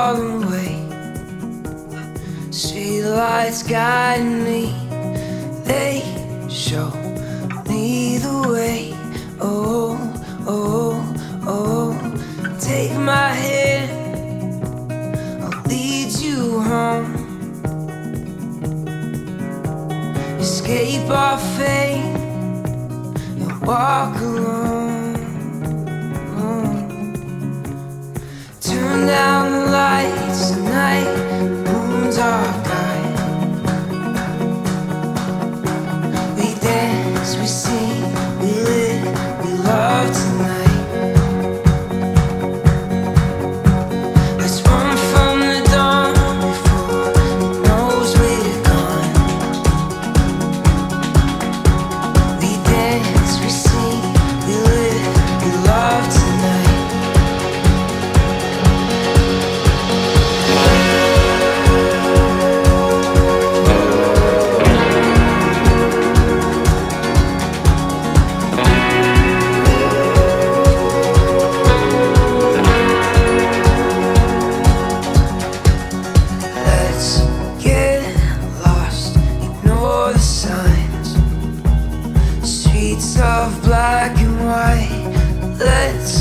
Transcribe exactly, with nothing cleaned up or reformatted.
all the way. Streetlights guide me, they show me the way. Oh, oh, oh, take my hand, I'll lead you home. Escape our fate and walk alone. Turn down the lights tonight, moon's our guide. We dance, we sing, we live, we love tonight. Let's run from the dawn before it knows we're gone. We dance, we sing, we live, we love tonight. Let's get lost, ignore the signs. Streets of black and white. Let's